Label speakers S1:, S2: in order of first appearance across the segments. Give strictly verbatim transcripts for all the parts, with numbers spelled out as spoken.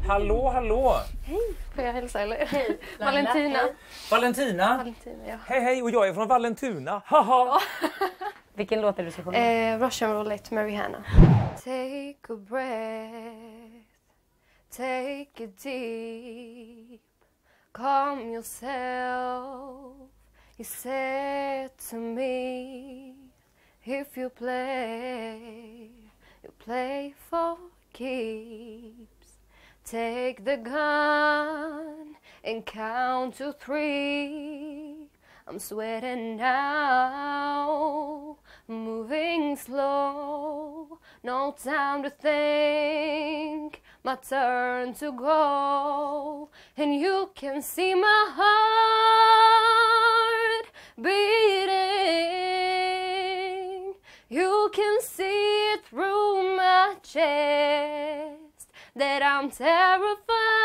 S1: Hallå, hallå!
S2: Hej, får jag hälsa eller? Hej, Valentina.
S1: Valentina?
S2: Valentina, ja.
S1: Hej, hej, och jag är från Vallentuna. Haha!
S3: Vilken låt är du ska sjunga?
S2: Eh, Russian Roulette med Rihanna. Take a breath, take it deep, calm yourself. You said to me, if you play, you play for keeps. Take the gun and count to three. I'm sweating now, moving slow. No time to think, my turn to go. And you can see my heart beating. You can see it through my chest that I'm terrified,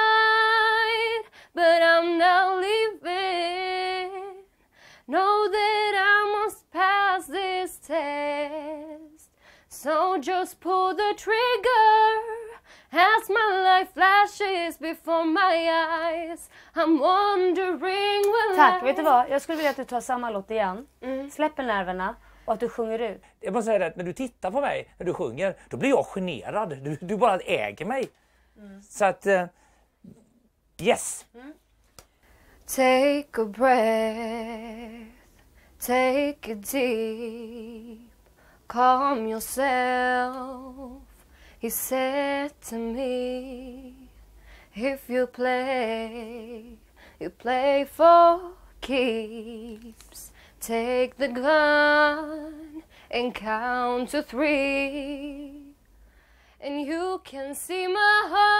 S2: but I'm not leaving. Know that I must pass this test. So just pull the trigger as my life flashes before my eyes. I'm wondering will
S3: Tack,
S2: I...
S3: vet du vad? Jag skulle vilja att du tar samma låt igen.
S2: Mm.
S3: Släpper nerverna och att du sjunger ut.
S1: Jag måste säga att när du tittar på mig, när du sjunger, då blir jag generad. Du, du bara äger mig. Mm. Så att, uh, yes!
S2: Mm. Take a breath, take it deep, calm yourself. He said to me, if you play, you play for keeps. Take the gun and count to three. And you can see my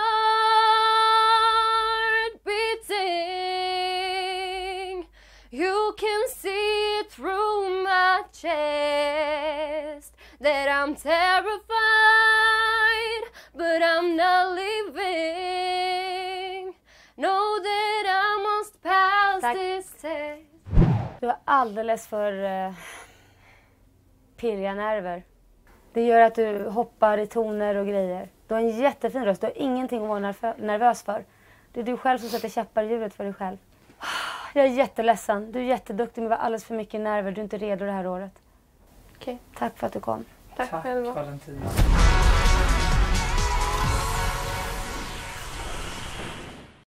S2: heart beating. You can see it through my chest that I'm terrified, but I'm not leaving. Know that I must pass
S3: Tack.
S2: this test.
S3: Du har alldeles för uh, pirriga nerver. Det gör att du hoppar i toner och grejer. Du har en jättefin röst. Du har ingenting att vara nerv- nervös för. Det är du själv som sätter käppar i hjulet för dig själv. Jag är jätteledsen. Du är jätteduktig men du har alldeles för mycket nerver. Du är inte redo det här året.
S2: Okej.
S3: Tack för att du kom.
S2: Tack själva.
S1: Valentina.